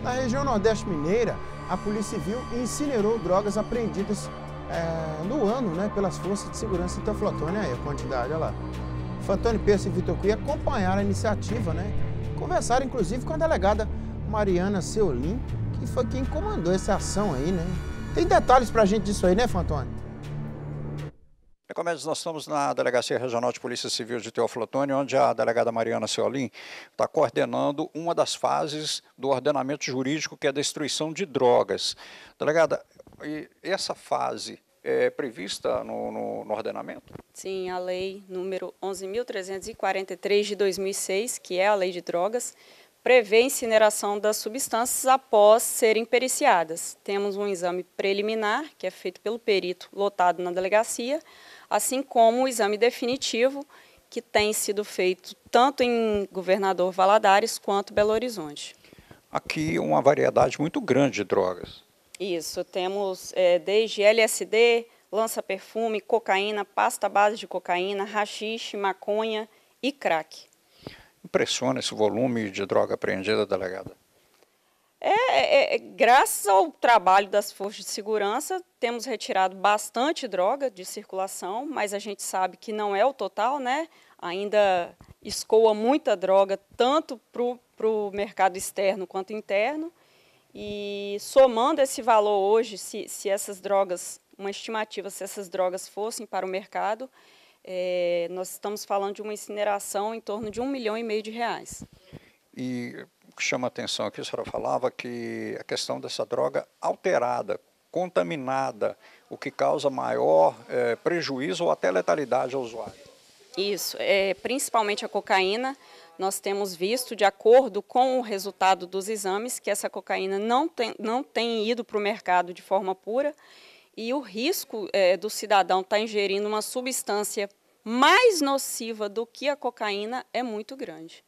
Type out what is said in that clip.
Na região Nordeste Mineira, a Polícia Civil incinerou drogas apreendidas no ano, né, pelas forças de segurança em Teoflotone. Aí a quantidade, olha lá. Fantoni Peço e Vitor Cui acompanharam a iniciativa, né? Conversaram, inclusive, com a delegada Mariana Seolim, que foi quem comandou essa ação aí, né? Tem detalhes pra gente disso aí, né, Fantoni? Comédios, nós estamos na Delegacia Regional de Polícia Civil de Teoflotone, onde a delegada Mariana Seolim está coordenando uma das fases do ordenamento jurídico, que é a destruição de drogas. Delegada, essa fase é prevista no ordenamento? Sim, a lei número 11.343 de 2006, que é a lei de drogas, prevê a incineração das substâncias após serem periciadas. Temos um exame preliminar, que é feito pelo perito lotado na delegacia, assim como o exame definitivo, que tem sido feito tanto em Governador Valadares quanto Belo Horizonte. Aqui uma variedade muito grande de drogas. Isso, temos desde LSD, lança-perfume, cocaína, pasta base de cocaína, haxixe, maconha e crack. Impressiona esse volume de droga apreendida, delegada? Graças ao trabalho das forças de segurança, temos retirado bastante droga de circulação, mas a gente sabe que não é o total, né? Ainda escoa muita droga, tanto para o mercado externo quanto interno. E somando esse valor hoje, se essas drogas, uma estimativa, se essas drogas fossem para o mercado, nós estamos falando de uma incineração em torno de R$ 1,5 milhão de reais. E o que chama a atenção aqui, a senhora falava que a questão dessa droga alterada, contaminada, o que causa maior prejuízo ou até letalidade ao usuário. Isso, principalmente a cocaína. Nós temos visto, de acordo com o resultado dos exames, que essa cocaína não tem ido para o mercado de forma pura, e o risco do cidadão estar ingerindo uma substância mais nociva do que a cocaína é muito grande.